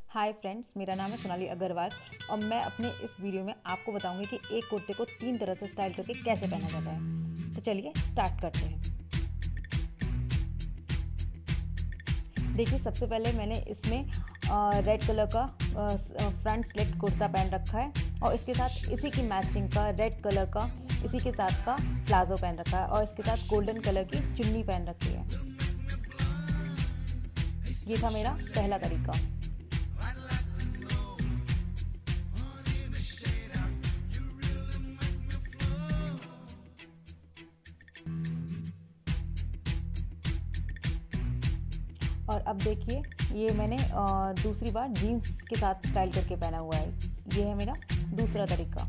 Hi friends, मेरा नाम है सोनाली अग्रवाल और मैं अपने इस वीडियो में आपको बताऊंगी कि एक कुर्ते को 3 तरह से स्टाइल करके कैसे पहना जाता है। तो चलिए स्टार्ट करते हैं। देखिए, सबसे पहले मैंने इसमें रेड कलर का फ्रंट स्लिट कुर्ता पहन रखा है और इसके साथ इसी की मैचिंग का रेड कलर का इसी के साथ का प्लाजो पहन रखा है और इसके साथ गोल्डन कलर की चुन्नी पहन रखी है। ये था मेरा पहला तरीका। और अब देखिए, ये मैंने दूसरी बार जीन्स के साथ स्टाइल करके पहना हुआ है। ये है मेरा दूसरा तरीका।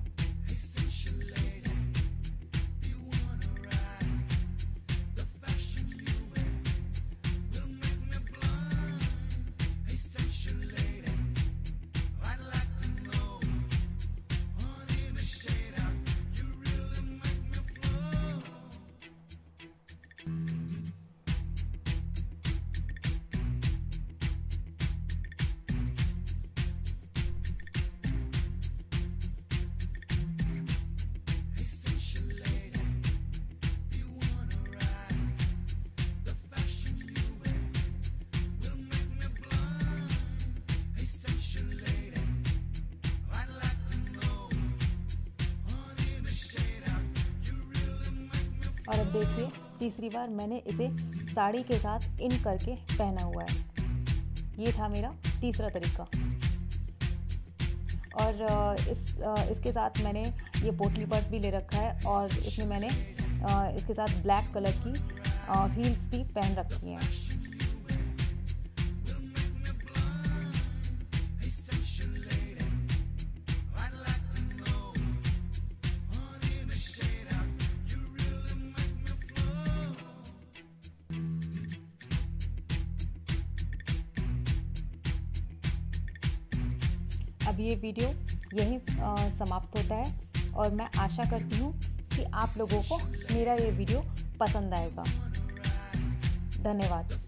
और अब देखिए, तीसरी बार मैंने इसे साड़ी के साथ इन करके पहना हुआ है। ये था मेरा तीसरा तरीका। और इसके साथ मैंने ये पोटली पर्स भी ले रखा है और इसमें मैंने इसके साथ ब्लैक कलर की हील्स भी पहन रखी हैं। अब ये वीडियो यहीं समाप्त होता है और मैं आशा करती हूँ कि आप लोगों को मेरा ये वीडियो पसंद आएगा। धन्यवाद।